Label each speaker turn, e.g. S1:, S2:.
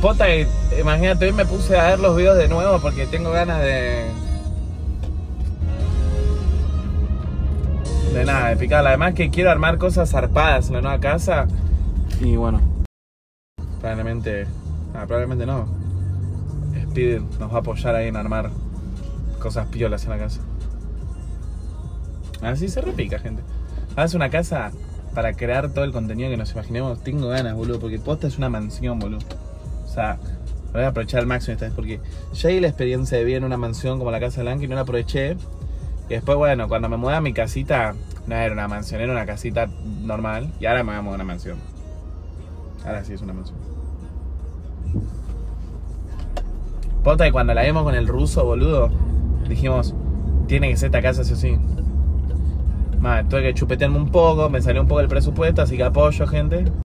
S1: Pota, imagínate, hoy me puse a ver los videos de nuevo porque tengo ganas de nada, de picarla. Además que quiero armar cosas zarpadas en la nueva casa. Y bueno, probablemente no. Speed nos va a apoyar ahí en armar cosas piolas en la casa. Así se repica, gente. Haz una casa para crear todo el contenido que nos imaginemos. Tengo ganas, boludo, porque posta es una mansión, boludo. O sea, voy a aprovechar al máximo esta vez porque ya hay la experiencia de vivir en una mansión como la casa de Blanca y no la aproveché. Y después, bueno, cuando me mudé a mi casita, no era una mansión, era una casita normal. Y ahora me voy a mudar a una mansión. Ahora sí es una mansión. Posta, y cuando la vimos con el ruso, boludo, dijimos, tiene que ser esta casa sí o sí. Tuve que chupetearme un poco, me salió un poco el presupuesto, así que apoyo, gente.